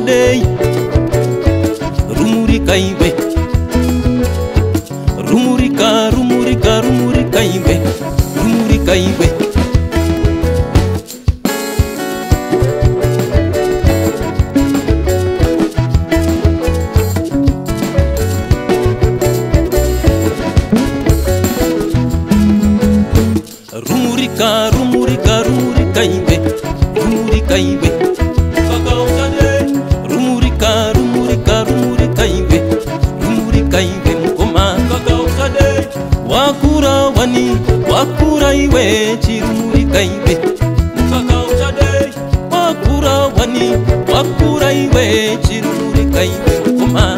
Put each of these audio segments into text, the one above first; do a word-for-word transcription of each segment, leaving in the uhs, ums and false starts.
uchadei rumurika iwe rumurika rumurika rumurika iwe rumurika iwe rumurika rumurika rumurika iwe rumurika iwe rumurika rumurika rumurika iwe rumurika iwe mukoma wakura wani wakura iwe chirumurika iwe wakura wani wakura iwe chirumurika iwe mukoma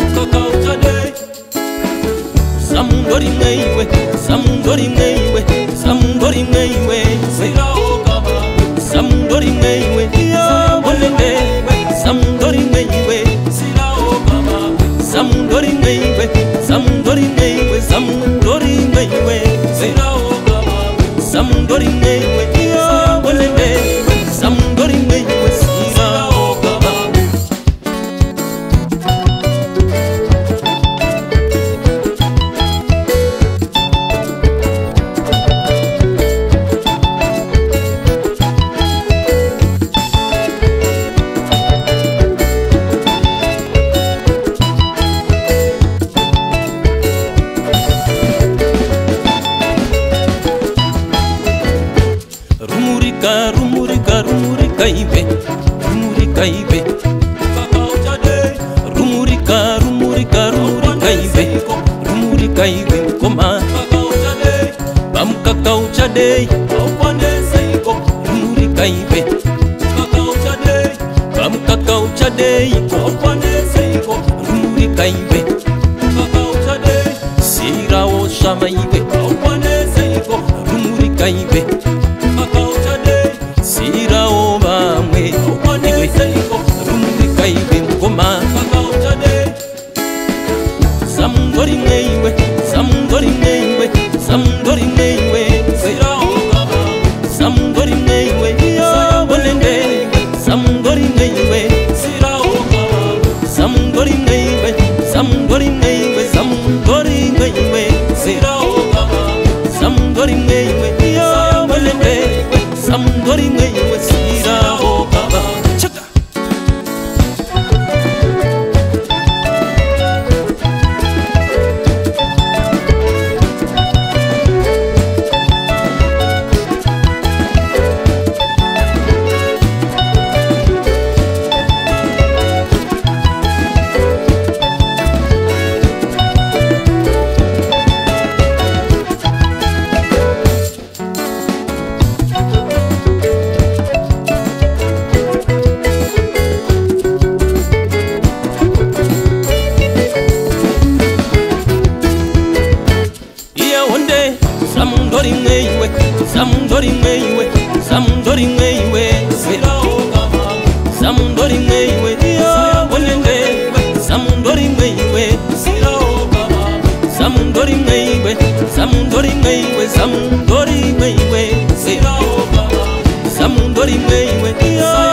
samundori meiwe samundori meiwe samundori meiwe samundori meiwe bolende samundori meiwe samundori meiwe samundori meiwe samundori meiwe samundori meiwe bolende samundori meiwe sira okaba rumurika rumurika rumurika iwe rumurika iwe rumurika rumurika rumurika iwe rumurika iwe mukoma bamukaka uchadei rumurika iwe bamukaka uchadei rumurika iwe sirawo shama iwe rumurika iwe sirawo bamwe iwe rumurika iwe mukoma samundori meiwe samundori meiwe samundori meiwe samundori meiwe bolende samundori meiwe samundori meiwe samundori meiwe samundori meiwe samundori meiwe bolende samundori meiwe sira okaba chaka samundori meiwe samundori meiwe samundori meiwe samundori meiwe bolende samundori meiwe samundori meiwe samundori meiwe samundori meiwe samundori meiwe